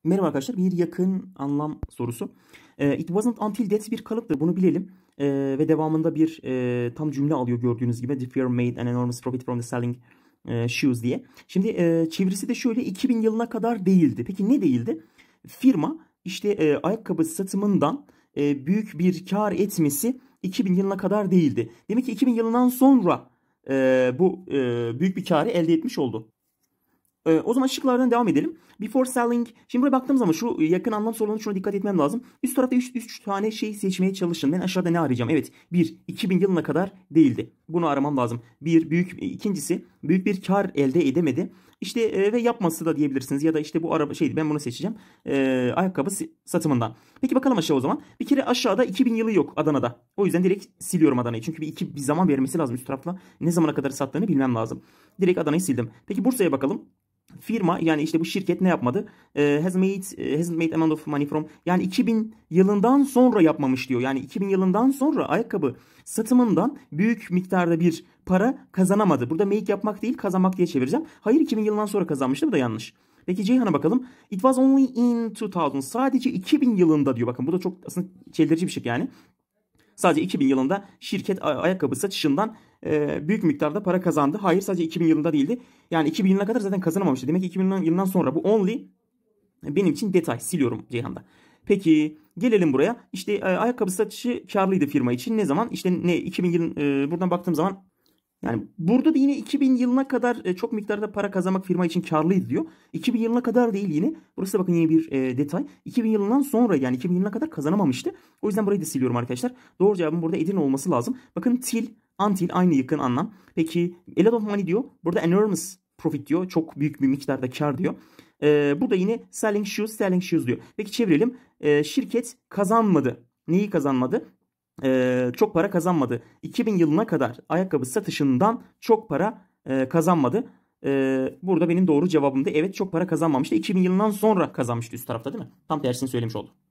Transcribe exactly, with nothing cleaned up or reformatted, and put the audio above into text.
Merhaba arkadaşlar, bir yakın anlam sorusu. E, it wasn't until that bir kalıptır, bunu bilelim. E, ve devamında bir e, tam cümle alıyor gördüğünüz gibi. The firm made an enormous profit from the selling e, shoes diye. Şimdi e, çevirisi de şöyle, iki bin yılına kadar değildi. Peki ne değildi? Firma işte e, ayakkabı satımından e, büyük bir kar etmesi iki bin yılına kadar değildi. Demek ki iki bin yılından sonra e, bu e, büyük bir karı elde etmiş oldu. Ee, o zaman şıklardan devam edelim. Before selling. Şimdi buraya baktığım zaman şu yakın anlam sorularına şuna dikkat etmem lazım. Üst tarafta üç tane şey seçmeye çalışın. Ben aşağıda ne arayacağım? Evet. bir. iki bin yılına kadar değildi. Bunu aramam lazım. Bir. Büyük. ikincisi büyük bir kar elde edemedi. İşte e, ve yapması da diyebilirsiniz. Ya da işte bu araba şeydi, ben bunu seçeceğim. E, ayakkabı satımından. Peki bakalım aşağı o zaman. Bir kere aşağıda iki bin yılı yok Adana'da. O yüzden direkt siliyorum Adana'yı. Çünkü bir, iki, bir zaman vermesi lazım üst tarafla. Ne zamana kadar sattığını bilmem lazım. Direkt Adana'yı sildim. Peki Bursa'ya bakalım. Firma, yani işte bu şirket ne yapmadı? E, has made hasn't made amount of money from, yani iki bin yılından sonra yapmamış diyor. Yani iki bin yılından sonra ayakkabı satımından büyük miktarda bir para kazanamadı. Burada make yapmak değil, kazanmak diye çevireceğim. Hayır, iki bin yılından sonra kazanmıştı. Bu da yanlış. Peki Ceyhan'a bakalım. It was only in two thousand. Sadece iki bin yılında diyor. Bakın bu da çok aslında çeldirici bir şey yani. Sadece iki bin yılında şirket ayakkabı satışından e, büyük miktarda para kazandı. Hayır, sadece iki bin yılında değildi. Yani iki bin yılına kadar zaten kazanamamıştı. Demek ki iki bin yılından sonra bu only benim için detay. Siliyorum Ceyhan'da. Peki gelelim buraya. İşte e, ayakkabı satışı karlıydı firma için. Ne zaman? İşte ne iki bin yılın e, buradan baktığım zaman, yani burada da yine iki bin yılına kadar e, çok miktarda para kazanmak firma için karlıydı diyor. iki bin yılına kadar değil yine. Burası da bakın yine bir e, detay. iki bin yılından sonra, yani iki bin yılına kadar kazanamamıştı. O yüzden burayı da siliyorum arkadaşlar. Doğru cevabın burada Edirne olması lazım. Bakın till, until aynı yakın anlam. Peki a lot of money diyor. Burada enormous profit diyor. Çok büyük bir miktarda kar diyor. E, burada yine selling shoes, selling shoes diyor. Peki çevirelim. E, şirket kazanmadı. Neyi kazanmadı? Ee, çok para kazanmadı. iki bin yılına kadar ayakkabı satışından çok para e, kazanmadı. Ee, burada benim doğru cevabım da evet, çok para kazanmamıştı. iki bin yılından sonra kazanmıştı üst tarafta, değil mi? Tam tersini söylemiş oldum.